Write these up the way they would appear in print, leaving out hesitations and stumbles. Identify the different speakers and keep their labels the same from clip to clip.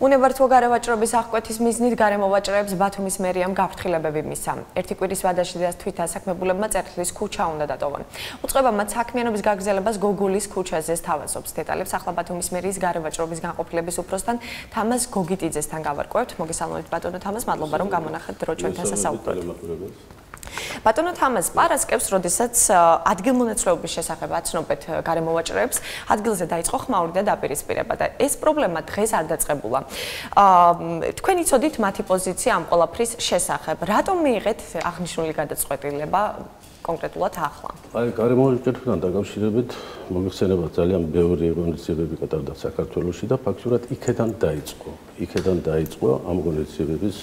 Speaker 1: უნებართვო გარევაჭრობის აღკვეთის მიზნით გარემოვაჭრეებს ბათუმის მერიამ გაფრთხილებები მისცა. ერთი კვირის ვადაში თვით დასაქმებულებმა წერტლის ქუჩა უნდა დატოვონ. უწყება მათ საქმიანობის გაგრძელებას გოგოლის ქუჩაზე სთავაზობს. დეტალებს ახლა ბათუმის მერიის გარევაჭრობის განყოფილების უფროსთან თამაზ გოგიტიძესთან გავარკვევთ. მოგესალმებით ბატონო თამაზ, მადლობა რომ გამონახეთ დრო ჩვენთან სასაუბროდ. ბატონო თამაზ, პარასკევს, როდესაც ადგილმონაცვლეობის შესახებ აცნობეთ გარემოვაჭრეებს, ადგილზე დაიწყო ხმაური და დაპირისპირება და ეს პრობლემა დღეს არ დაწყებულა. თქვენ იცოდით მათი პოზიცია ამ ყველაფრის შესახებ. რატომ მიიღეთ აღნიშნული გადაწყვეტილება კონკრეტულად ახლა?
Speaker 2: აი, გარემოვაჭრებთან დაკავშირებით მოგეხსენება ძალიან ბევრი ღონისძიებები გატარდა საქართველოში და ფაქტურად იქედან დაიწყო ამ ღონისძიებების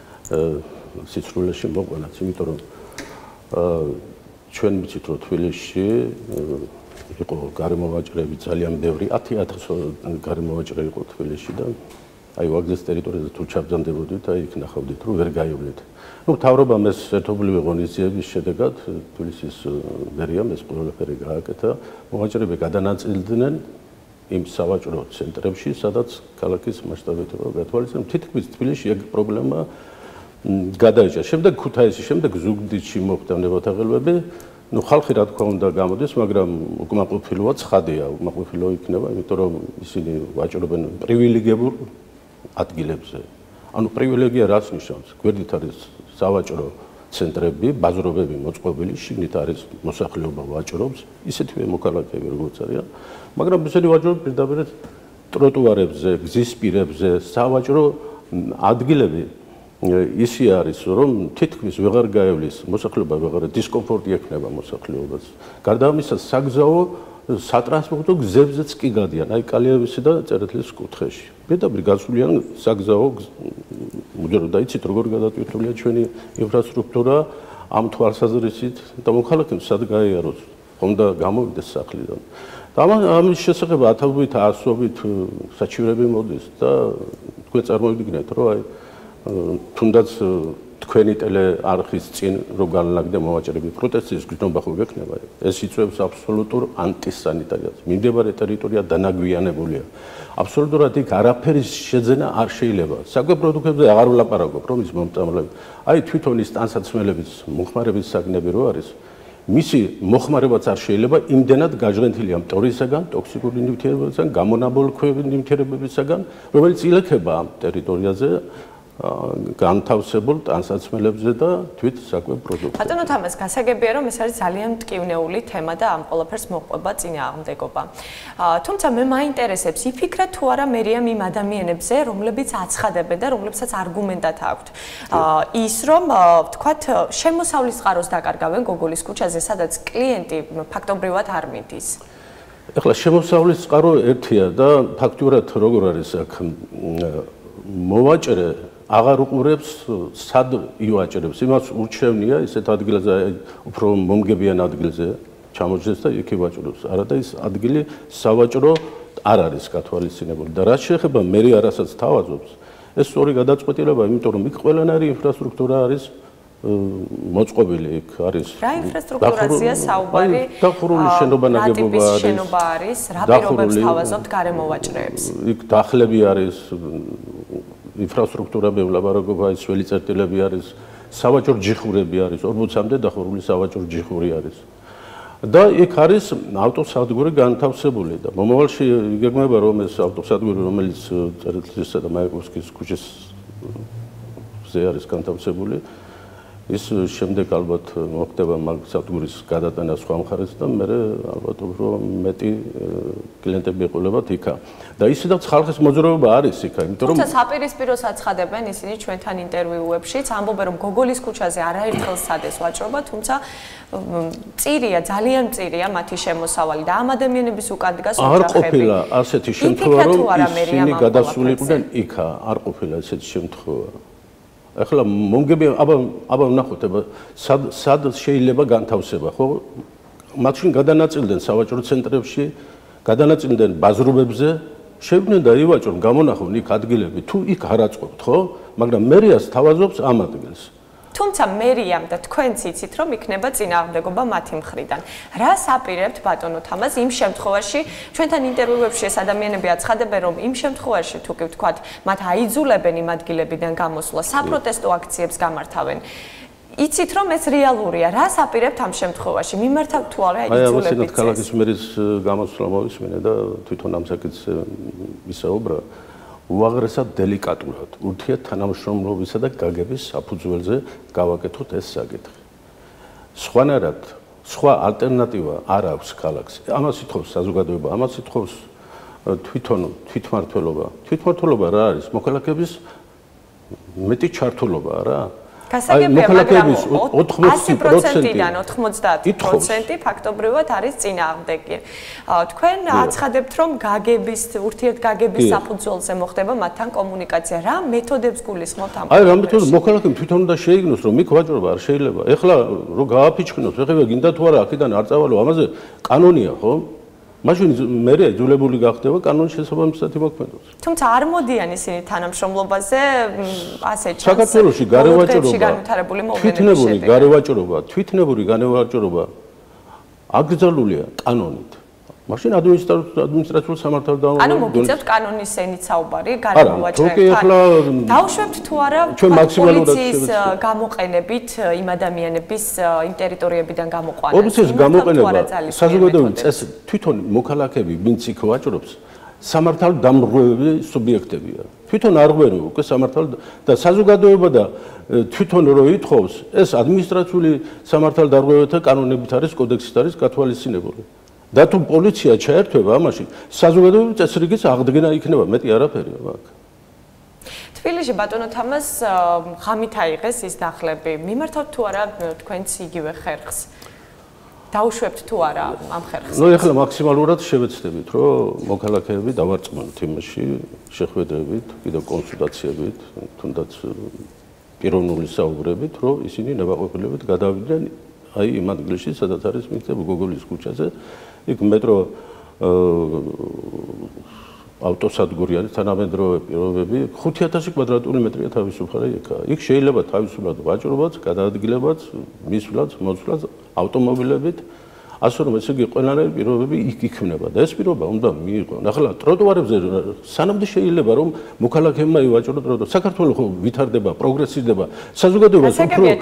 Speaker 2: სიცრუეში მოყვანაც, იმიტომ რომ ჩვენ ვიცით რომ თბილისში იყო გარემოვაჭრეები ძალიან ბევრი 10,000 გარემოვაჭრე იყო თბილისში და აი ვაგზის ტერიტორიაზე თუ ჩაბრძანდებოდით აი იქ ნახავდით რომ ვერ გაივლეთ. ნუ მთავრობამ ეს ერთობლივი ღონისძიების შედეგად თბილისის მერიამ ეს ყველაფერი გააკეთა. მოვაჭრეები გადანაწილდნენ იმ სავაჭრო ცენტრებში, სადაც ქალაქის მასშტაბით გათვალისწინებთ. თითქმის თბილისში ეგ პრობლემა გადაიჭრა. შემდეგ ქუთაისში, შემდეგ ზუგდიდში მოხდა ნებათაღელვები. ნუ ხალხი რა თქმა უნდა გამოდის, მაგრამ უკმაყოფილოა ცხადია, უკმაყოფილო იქნება, იმიტომ რომ ისინი ვაჭრობენ პრივილეგიებულ ადგილებზე. ანუ პრივილეგია რას ნიშნავს? გვერდით არის სავაჭრო ცენტრები, ბაზრობები მოწყობილი, შიგნით არის მოსახლეობა ვაჭრობს, ისეთივე მოქალაქეები როგორც არიან, მაგრამ ისინი ვაჭრობენ პირდაპირ ტროტუარებზე, გზის პირებზე, სავაჭრო ადგილები ისი არის რომ თითქმის ვეღარ გაევლის მოსახლეობა, ვეღარ დისკომფორტი ექნება მოსახლეობას. გარდა ამისა, საგზაო სატრანსპორტო გზებზეც კი გადიან, აი კალიევისა და წერეთლის კუთხეში. პირდაპირ გასვლიან საგზაო უჯეროდ დაიცით როგორ გადატვირთულია ჩვენი ინფრასტრუქტურა ამ თვალსაზრისით და მოქალაქემ სად გაიაროს, ხომ და გამოვიდეს სახლიდან. და ამის შესახებ ათობით, ასობით საჩივრები მოდის და თქვენ წარმოვიდგინეთ რომ აი თუნდაც თქვენი ტელეარხის წინ რო განლაგდა მოვაჭრეები პროტესტის გზნობა ხო გექნება ეს იწვევს აბსოლუტურ ანტისანიტარიას. მიმდებარე ტერიტორია დანაგვიანებულია. აბსოლუტურად იქ არაფერის შეძენა არ შეიძლება. საკვებ პროდუქტებზე აღარ ვლაპარაკობ რომ ის მომწამლები. აი თვითონ ის ტანსაცმელების მოხმარების საგნები რო არის მისი მოხმარებაც არ შეიძლება იმდენად გაჟღენთილია მტორისაგან, ტოქსიკური ნივთიერებებისაგან, გამონაბოლქვევი ნივთიერებებისაგან, რომელიც ილექება ამ ტერიტორიაზე განთავსებულ ტანსაცმელებზე და თვით საკვებ პროდუქტებზე.
Speaker 1: ბატონო თამაზ, გასაგებია რომ ეს არის ძალიან მტკივნეული თემა და ამ ყველაფერს მოყვება წინააღმდეგობა. თუმცა მე მაინტერესებს იფიქრა თუ არა მერიამ იმ ადამიანებზე, რომლებიც აცხადებენ და რომლებსაც არგუმენტად აქვთ. ის რომ ვთქვათ შემოსავლის წყაროს დაკარგავენ გოგოლის ქუჩაზე, სადაც კლიენტი ფაქტობრივად არ მიდის.
Speaker 2: ეხლა შემოსავლის წყარო ერთია და ფაქტურად როგორ არის აქ მოვაჭრე აღარ უყურებს სად ივაჭრებს, იმას ურჩევნია ისეთ ადგილზე, უფრო მომგებიან ადგილზე ჩამოჯდეს და იქ ივაჭრებს. არა და ის ადგილი სავაჭრო არ არის გათვალისწინებული და რაც შეეხება მერი არასაც თავაზობს, ეს სწორი გადაწყვეტილება, იმიტომ რომ იქ ყველანაირი ინფრასტრუქტურა არის მოწყობილი, იქ არის
Speaker 1: რა ინფრასტრუქტურაზეა საუბარი?
Speaker 2: დახურული შენობა ნაგებობა არის.
Speaker 1: შენობა არის, რა პირობებს თავაზობთ გარემოვაჭრეებს?
Speaker 2: იქ დახლები არის, ინფრასტრუქტურები ვლაპარაკობ, აი სველი წერტილები არის, სავაჭრო ჯიხურები არის, 40-მდე დახურული სავაჭრო ჯიხური არის. და იქ არის ავტოსადგური განთავსებული და მომავალში იგეგმება რომ ეს ავტოსადგური, რომელიც წერტილისა და მაიაკოვსკის ქუჩაზე არის განთავსებული, ის შემდეგ ალბათ მოხდება სადგურის გადატანა სხვა მხარეს და მე ალბათ უფრო მეტი კლიენტები ეყოლებათ იქა. და ისედაც ხალხის მოძრაობა არის იქა, იმიტომ რომ
Speaker 1: თუმცა საპირისპიროს აცხადებენ ისინი ჩვენთან ინტერვიუებშიც, ამბობენ რომ გოგოლის ქუჩაზე არაერთხელ სცადეს ვაჭრობა, თუმცა მწირია, ძალიან მწირია მათი შემოსავალი და ამ ადამიანების უკან დგას ოჯახები.
Speaker 2: არ ყოფილა ასეთი შემთხვევა რომ ისინი გადასულიყვნენ იქა, არ ყოფილა ესეთი შემთხვევა. ახლა მომგებიან, აბა ვნახოთ, სად შეიძლება განთავსება, ხო? მათში გადანაწილდნენ სავაჭრო ცენტრებში, გადანაწილდნენ ბაზრობებზე, შეგვიძლია და ივაჭრონ, გამონახონ იქ ადგილები, თუ იქ არ აწყობთ, ხო? მაგრამ მერიას თავაზობს ამ ადგილს.
Speaker 1: თუმცა მერიამ და თქვენც იცით, რომ იქნება წინააღმდეგობა მათი მხრიდან. რას აპირებთ ბატონო თამაზ იმ შემთხვევაში, ჩვენთან ინტერვიუებში ეს ადამიანები აცხადებენ, რომ იმ შემთხვევაში თუ კი ვთქვათ, მათ აიძულებენ იმ ადგილებიდან გამოსვლა, საპროტესტო აქციებს გამართავენ. იცით რომ ეს რეალურია, რას აპირებთ ამ შემთხვევაში? მიმართავთ თუ არა იძულებით?
Speaker 2: აი, ქალაქის მერის გამოსვლა მოვისმინე და თვითონ ამ საკითხზე ვისაუბრა. უაღრესად დელიკატურად, ურთიერთ თანამშრომლობისა და გაგების საფუძველზე გავაკეთოთ ეს საკითხი. სხვანაირად, სხვა ალტერნატივა არ აქვს ქალაქს. ამას ითხოვს საზოგადოება, ამას ითხოვს თვითონ თვითმმართველობა. თვითმმართველობა რა არის? მოქალაქეების მეტი ჩართულობა რა?
Speaker 1: გასაგებია, მაგრამ 80%-დან 90% ფაქტობრივად არის წინააღმდეგი. თქვენ აცხადებთ, რომ გაგების, ურთიერთგაგების საფუძველზე მოხდება მათთან კომუნიკაცია. რა მეთოდებს გულისხმობთ ამ?
Speaker 2: აი, რა მეთოდი მოქალაქემ თვითონ უნდა შეიგნოს, რომ იქ ვაჭრობა არ შეიძლება. ეხლა რო გააფიჩქნოს, ეხლა გინდა თუ არა აქედან არ წავალო, ამაზე კანონია, ხო? მაშინ მე იძულებული გახდება კანონის შესაბამისად იმოქმედოს.
Speaker 1: თუმცა არ მოდიან ისინი თანამშრომლობაზე, ასე ჩანს.
Speaker 2: საქართველოში გარევაჭრობა, თვითნებური გარევაჭრობა აკრძალულია კანონით. მაშინ ადმინისტრაციულ სამართალს
Speaker 1: ანუ მოგიწევთ კანონის ენით საუბარი გარემოვაჭრებთან. დაუშვებთ თუ არა პოლიციის გამოყენებით იმ ადამიანების იმ ტერიტორიებიდან გამოყვანას.
Speaker 2: პოლიციის გამოყენება საზოგადოების წესი თვითონ მოქალაქეები, ვინც იქ ვაჭრობს, სამართალდამრღვევი სუბიექტებია. თვითონ არ ღვევენ უკვე სამართალ და საზოგადოება და თვითონ რო ითხოვს, ეს ადმინისტრაციული სამართალდამრღვევთა კანონებით არის, კოდექსით არის გათვალისწინებული. და თუ პოლიცია ჩაერთვება ამაში, საზოგადოების წესრიგის აღდგენა იქნება, მეტი არაფერია მაგ.
Speaker 1: თბილისში ბატონო თამაზ ღამით აიღეს ის დახლები. მიმართავთ თუ არა თქვენც იგივე ხერხს? დაუშვებთ თუ არა ამ ხერხს?
Speaker 2: ნუ ეხლა მაქსიმალურად შევეცდებით, რომ მოქალაქეები დავარწმუნოთ იმაში, შეხვედრებით, კიდევ კონსულტაციებით, თუნდაც პიროვნული საუბრებით, რომ ისინი ნებაყოფლობით გადავიდნენ აი იმ ადგილში, სადაც არის მიწები გოგოლის ქუჩაზე. იქ მეტრო ავტოსადგური არის, თანამედროვე პირობები, 5000 კვადრატული მეტრია თავისუფალი იქა. იქ შეიძლება თავისუფლად ვაჭრობაც, გადაადგილებაც, მისვლაც, მოსვლაც ავტომობილებით, ასე რომ ესე იგი ყველანაირი პირობები იქ იქმნება და ეს პირობა უნდა მიიღონ. ახლა ტროტუარებზე სანამდე შეიძლება რომ მოქალაქეებმა ივაჭრონ ტროტუარს. საქართველოს ხო ვითარდება, პროგრესირდება, საზოგადოებას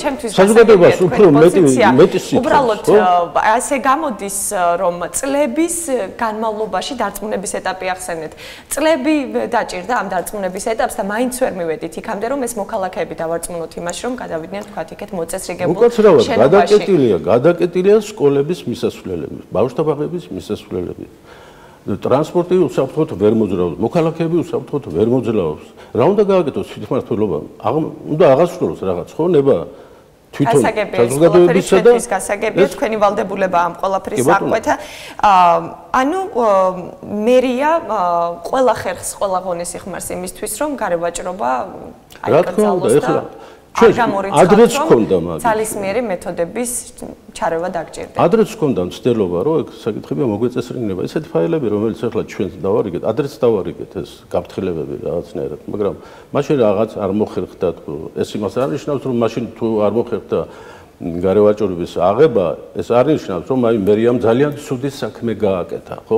Speaker 2: უფრო მეტი სიტყვა.
Speaker 1: უბრალოდ ასე გამოდის, რომ წლების განმავლობაში დარწმუნების ეტაპი ახსენეთ. წლები დაჭირდა ამ დარწმუნების ეტაპს და მაინც ვერ მივედით იქამდე, რომ ეს მოქალაქეები დავარწმუნოთ იმაში, რომ გადავიდნენ თქვათ იქეთ მოწესრიგებულ შენობაში.
Speaker 2: გადაკეტილია სკოლების მისასვლელები, ბავშვთა ბაღების მისასვლელები. ტრანსპორტი უსაფრთხოდ ვერ მოძრაობს, მოქალაქეები უსაფრთხოდ ვერ მოძრაობს. რა უნდა გააკეთოს თვითმმართველობამ? უნდა აღასრულოს რაღაც, ხო, ნება თვითონ
Speaker 1: საზოგადოებისა და გასაგებია თქვენი ვალდებულება ამ ყველაფრის აღკვეთა. ანუ მერია ყველა ხერხს, ყველა ღონეს იხმარს იმისთვის, რომ გარევაჭრობა აიკრძალოს და
Speaker 2: ადრეც ჰქონდა მაგ
Speaker 1: ძალისმიერი მეთოდების ჩარევა დაგჭირდა.
Speaker 2: ადრეც ჰქონდა მცდელობა, რომ ეგ საკითხებია მოგვეწესრიგება. ესეთი ფაილები, რომელიც ახლა ჩვენ დავარიგეთ, ადრეც დავარიგეთ ეს გაფრთხილებები რაღაცნაირად, მაგრამ მაშინ რაღაც არ მოხერხდა. ეს იმას არ ნიშნავს, რომ მაშინ თუ არ მოხერხდა გარევაჭრობის აღება, ეს არ ნიშნავს, რომ აი მერიამ ძალიან ცუდი საქმე გააკეთა, ხო?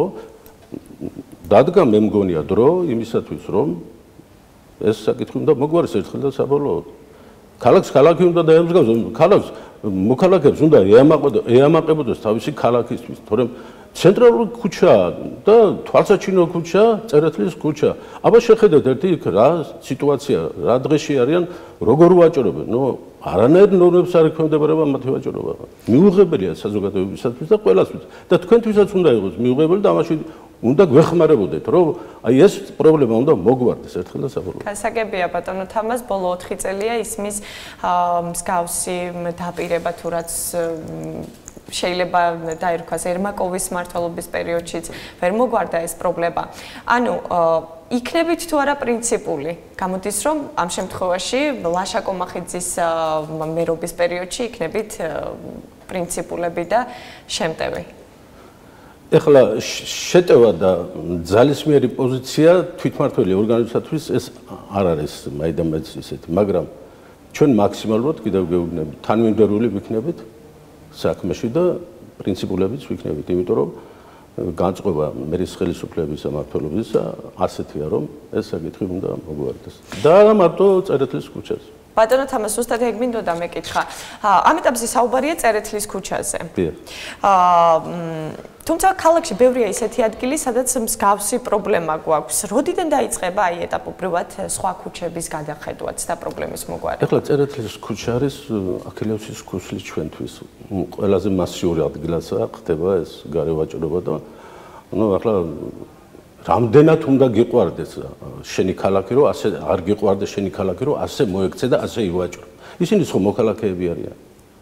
Speaker 2: დადგა მე მგონია დრო იმისათვის, რომ ეს საკითხი უნდა მოგვარეს ერთხელ და საბოლოოდ. ქალაქი უნდა დაემსგავსოს, ქალაქს მოქალაქეებს უნდა ეამაყებოდეს თავისი ქალაქისთვის, თორემ ცენტრალური ქუჩა და თვალსაჩინო ქუჩა, წერეთლის ქუჩა. აბა შეხედეთ ერთი იქ რა სიტუაცია, რა დღეში არიან, როგორ ვაჭრობენ. ნუ არანაირ ნორმებს არ ექვემდებარება მათი ვაჭრობა. მიუღებელია საზოგადოებისათვის და ყველასთვის. და თქვენთვისაც უნდა იყოს მიუღებელი და ამაში უნდა გვეხმარებოდეთ, რომ აი ეს პრობლემა უნდა მოგვარდეს ერთხელ და საბოლოოდ.
Speaker 1: გასაგებია ბატონო თამაზ, ბოლო 4 წელია ისმის მსგავსი დაპირება თუ რაც შეიძლება დაირქვას ერმაკოვის მმართველობის პერიოდშიც ვერ მოგვარდა ეს პრობლემა. ანუ იქნებით თუ არა პრინციპული. გამოდის რომ ამ შემთხვევაში ლაშა კომახიძის მერობის პერიოდში იქნებით პრინციპულები და შემტევი.
Speaker 2: ეხლა შეტევა და ძალისმიერი პოზიცია თვითმმართველი ორგანიზაციის ეს არ არის მაიდამაიც ისეთი, მაგრამ ჩვენ მაქსიმალურად კიდევ გეუბნებით, თანმიმდევრული ვიქნებით საქმეში და პრინციპულებიც ვიქნებით, იმიტომ რომ განწყობა მერის ხელისუფლების სამართლებისა ასეთია, რომ ეს საკითხი უნდა მოგვარდეს. და არა მარტო წერეთლის ქუჩაზე.
Speaker 1: ბატონო თამაზ, ზუსტად ეგ მინდოდა მეკითხა. ამ ეტაპზე საუბარია წერეთლის ქუჩაზე. თუმცა ქალაქში ბევრია ისეთი ადგილი, სადაც მსგავსი პრობლემა გვაქვს. როდიდან დაიწყება აი ეტაპობრივად სხვა ქუჩების გადახედვაც და პრობლემის მოგვარება?
Speaker 2: ეხლა წერეთლის ქუჩა არის აქილევსის ქუსლის ჩვენთვის ყველაზე მასიური ადგილასაა ხდება ეს გარევაჭრობა და ახლა რამდენად უნდა გიყვარდეს შენი ქალაქი, რომ ასე არ გიყვარდეს შენი ქალაქი, რომ ასე მოექცე და ასე ივაჭრო. ისინი ხო მოქალაქეები არიან.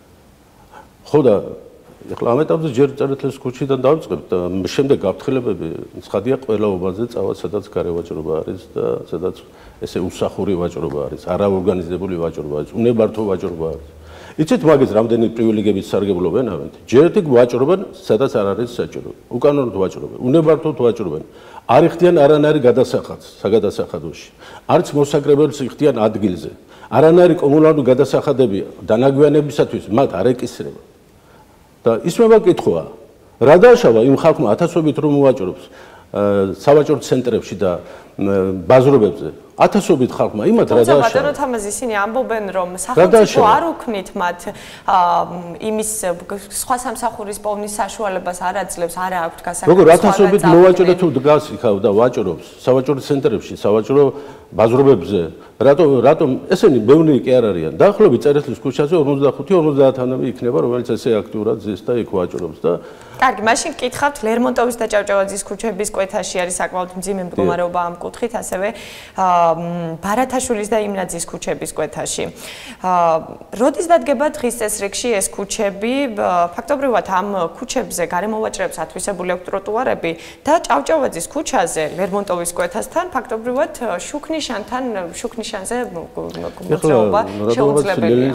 Speaker 2: ხო და ეხლა ამ ეტაპზე ჯერ წერეთლის ქუჩიდან დავიწყებთ და შემდეგ გაფრთხილებები ცხადია ყველაობაზე წავა, სადაც გარევაჭრობა არის და სადაც ესე უსახური ვაჭრობა არის, არაორგანიზებული ვაჭრობა არის, უნებართო ვაჭრობა არის. იცით მაგის რამდენი პრივილეგიების სარგებლობენ ამით? ჯერ ერთი ვაჭრობენ, სადაც არ არის საჭირო. უკანონოდ ვაჭრობენ, უნებართოდ ვაჭრობენ. არ იხდიან არანაირი გადასახადს საგადასახადოში. არც მოსაკრებელს იხდიან ადგილზე. არანაირი კომუნალური გადასახადები დანაგვიანებისათვის მათ არ ეკისრება. და ისმება კითხვა, რა დააშავა იმ ხალხმა ათასობით რომ უაჭრობს სავაჭრო ცენტრებში და ბაზრობებზე. ათასობით ხალხმა იმათ რა დააშავა.
Speaker 1: ბატონო თამაზ, ისინი ამბობენ რომ სახელმწიფო არ უქმნით მათ იმის სხვა სამსახურის პოვნის საშუალებას არ აძლევს, არ აქვთ გასაკეთებელი.
Speaker 2: როგორ ათასობით მოვაჭრე თუ დგას იქაო და ვაჭრობს სავაჭრო ცენტრებში, სავაჭრო ბაზრობებზე, რატომ ესენი ბევრი კი არ არიან. დაახლოებით წერეთლის ქუჩაზე 45-50-იანები იქნება, რომელიც ესე აქტიურად ზის და იქ ვაჭრობს და
Speaker 1: კარგი, მაშინ გკითხავთ ლერმონტოვის და ჭავჭავაძის ქუჩების კვეთაში არის საკმაოდ მძიმე მდგომარეობა ამ კუთხით, ასევე ბარათაშვილის და იმნაძის ქუჩების კვეთაში. როდის დადგება დღის წესრიგში ეს ქუჩები? ფაქტობრივად ამ ქუჩებზე გარემოვაჭრეებს ათვისებული აქვს ტროტუარები და ჭავჭავაძის ქუჩაზე ლერმონტოვის კვეთასთან ფაქტობრივად შუქნიშანზე მოძრაობა შეუძლებელია.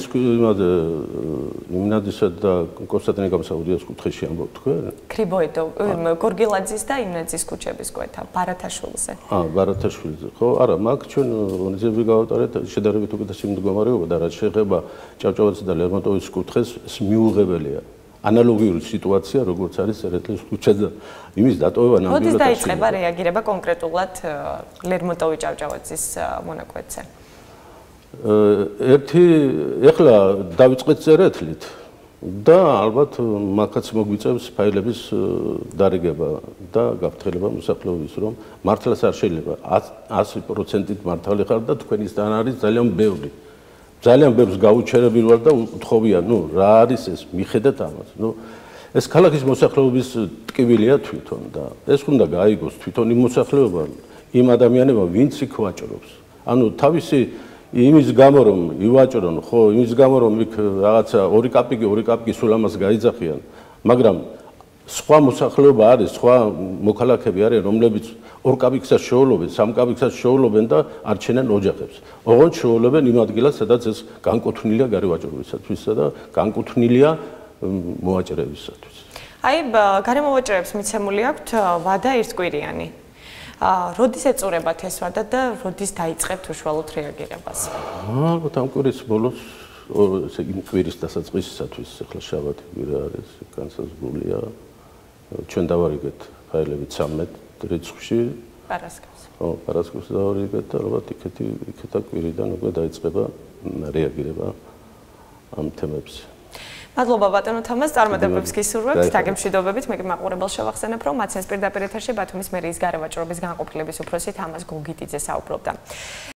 Speaker 2: იმნაძისა და კონსტანტინე გამსაუდიას კუთხეში ამბობ თქვენ?
Speaker 1: ქრიბოედო, გორგილაძის და იმნაძის ქუჩების კვეთა, ბარათაშვილზე.
Speaker 2: ბარათაშვილზე. ხო, არა, მაგ ჩვენ ორგანიზები გავატარეთ შედარებით უკეთესი მდგომარეობა და რაც შეეხება ჭავჭავაძის და ლერმონტოვის კუთხეს, ეს მიუღებელია. ანალოგიური სიტუაცია, როგორც არის წერეთლის ქუჩაზე, იმის დატოვება ნამდვილად.
Speaker 1: როდის დაიწყება რეაგირება კონკრეტულად ლერმონტოვი ჭავჭავაძის მონაკვეთზე? ეხლა დავიწყეთ წერეთლით და ალბათ მაგაც მოგვიწევს ფაილების დარიგება და გაფრთხილება მოსახლეობის, რომ მართლაც არ შეიძლება 100%-ით მართალი ხარ და თქვენისთან არის ძალიან ბევრი. ძალიან ბევრს გაუჩერებულ ვარ და უთხოვია, რა არის ეს, მიხედათ ამას. ეს ქალაქის მოსახლეობის ტკივილია თვითონ და ეს უნდა გაიგოს თვითონ იმ მოსახლეობა, იმ ადამიანებმა, ვინც იქ ვაჭრობს. ანუ თავისი იმის გამო რომ ივაჭრონ, ხო, იმის გამო რომ იქ რაღაცა 2 კაპიკი სულ ამას გაიძახიან, მაგრამ სხვა მოსახლეობა არის, სხვა მოქალაქეები არიან, რომლებიც 2 კაპიკსაც შეუვლებენ, 3 კაპიკსაც შეუვლებენ და არჩენენ ოჯახებს. ოღონდ შეუვლებენ იმ ადგილას, სადაც ეს განკუთვნილია გარევაჭრობისათვისა და განკუთვნილია მოვაჭრეებისათვის. აი, გარემოვაჭრეებს მიცემული აქვთ ვადა ერთკვირიანი. როდის ეწურებათ ეს ვადა და როდის დაიწყებთ უშუალოდ რეაგირებას?
Speaker 2: ალბათ ამ კვირის ბოლოს, ესე იგი კვირის დასაწყისისათვის, ახლა შაბათი კვირა არის, განსაზღვრულია. ჩვენ დავარიგეთ ფაილები 13 რიცხვში.
Speaker 1: პარასკევს.
Speaker 2: ხო, პარასკევს დავარიგეთ და ალბათ იქეთა კვირიდან უკვე დაიწყება რეაგირება ამ თემებზე.
Speaker 1: მადლობა ბატონო თამაზ, წარმატებებს გისურვებთ. დაგემშვიდობებით, მე მაყურებელს შევახსენებ, რომ მაცინეს პირდაპირ ეთერში ბათუმის მერიის გარევაჭრობის განყოფილების უფროსი თამაზ გოგიტიძე საუბრობდა.